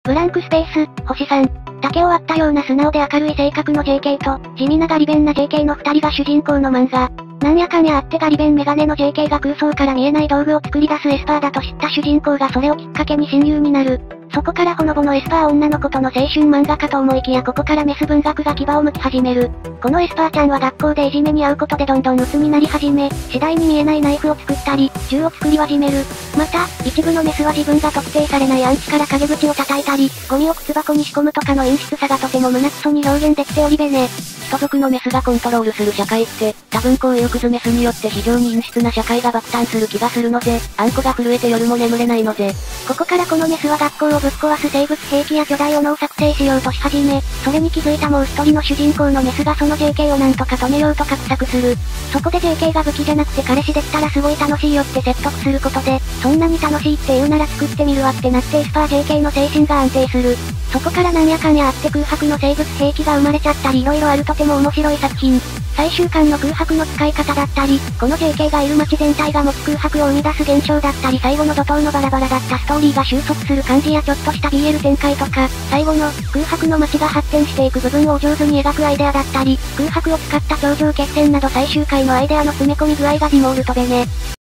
ブランクスペース、星さん。竹を割ったような素直で明るい性格の JK と、地味なガリ勉な JK の二人が主人公の漫画。なんやかんやあってガリ勉メガネの JK が空想から見えない道具を作り出すエスパーだと知った主人公がそれをきっかけに親友になる。そこからほのぼのエスパー女の子との青春漫画かと思いきやここからメス文学が牙を向き始める。このエスパーちゃんは学校でいじめに遭うことでどんどん鬱になり始め、次第に見えないナイフを作ったり、銃を作り始める。また、一部のメスは自分が特定されないアンチから陰口を叩いたり、ゴミを靴箱に仕込むとかの陰湿さがとても胸クソに表現できておりべね。 人族のメスがコントロールする社会って、多分こういうクズメスによって非常に陰湿な社会が爆誕する気がするので、あんこが震えて夜も眠れないので。 ここからこのメスは学校をぶっ壊す生物兵器や巨大斧を作成しようとし始め、それに気づいたもう一人の主人公のメスがその JK をなんとか止めようと画策する。そこで JK が武器じゃなくて彼氏できたらすごい楽しいよって説得することで、そんなに楽しいって言うなら作ってみるわってなってエスパー JK の精神が安定する。そこからなんやかんやあって空白の生物兵器が生まれちゃったり色々あるとても面白い作品。最終巻の空白の使い方だったり、この JK がいる街全体が持つ空白を生み出す現象だったり最後の怒涛のバラバラだったストーリーが収束する感じやちょっとした BL 展開とか、最後の空白の街が発展していく部分を上手に描くアイデアだったり、空白を使った頂上決戦など最終回のアイデアの詰め込み具合がディモールとべね。